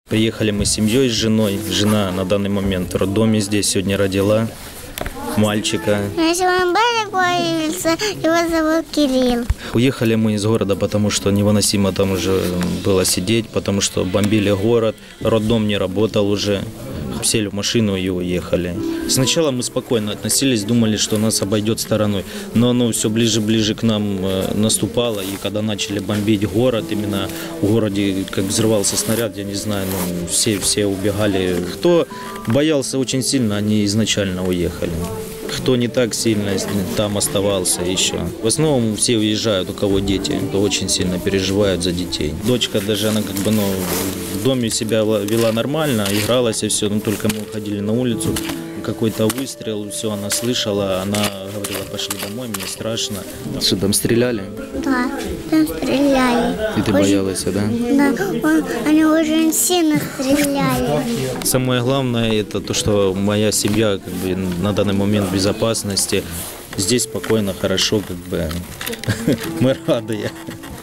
Приехали мы с семьей, с женой. Жена на данный момент в роддоме здесь сегодня родила мальчика. Его зовут Кирилл. Уехали мы из города, потому что невыносимо там уже было сидеть, потому что бомбили город, роддом не работал уже. Сели в машину и уехали. Сначала мы спокойно относились, думали, что нас обойдет стороной. Но оно все ближе к нам наступало. И когда начали бомбить город, именно в городе, как взрывался снаряд, я не знаю, все убегали. Кто боялся очень сильно, они изначально уехали. Кто не так сильно, там оставался еще. В основном все уезжают, у кого дети, кто очень сильно переживают за детей. Дочка даже, она в доме себя вела нормально, игралась и все, но только мы уходили на улицу, какой-то выстрел, все, она слышала, она говорила, пошли домой, мне страшно. Что, там стреляли? Да, там стреляли. И ты боялась, да? Да, они очень сильно стреляли. Самое главное, это то, что моя семья на данный момент в безопасности. Здесь спокойно, хорошо, мы рады.